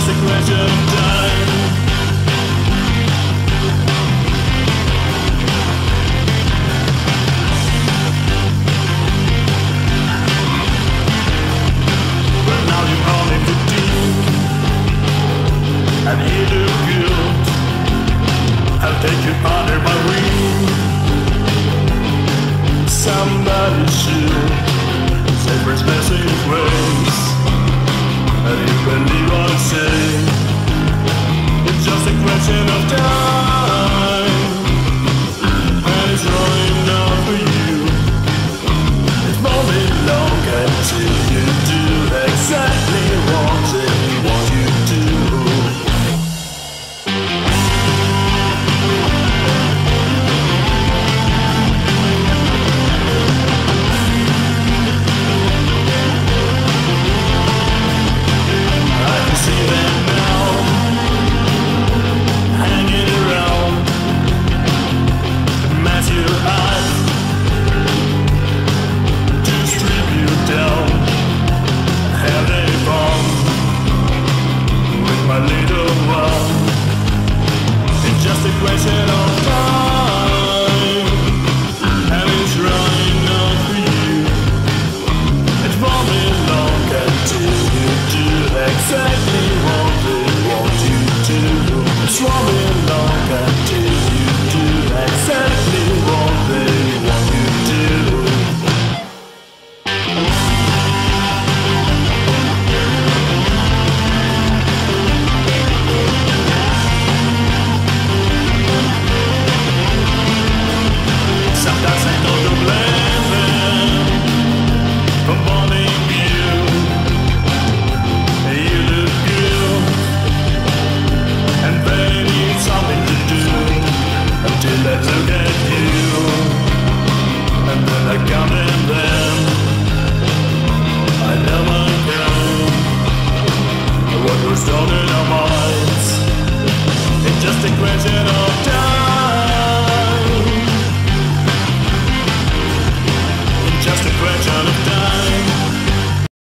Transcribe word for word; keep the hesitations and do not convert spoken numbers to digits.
just a question of time. Well, now you're only fifteen, and you look good. I'll take you under my wing. Somebody should say first message ways, and you believe what I say. It's just a question of time, and it's running out for you. It won't be long until you do exactly what they want you to do. See them now, hanging around, mess you up, to strip you down. Have they fun with my little one? It's just a question of time, and it's running out for you. It won't be long until you do exactly what they want you to. It's running long until you do exactly what they want you to. Sometimes I know to blame them for wanting you. You look good, and they need something to do until they look at you, and then I come in them. I never know what was done in our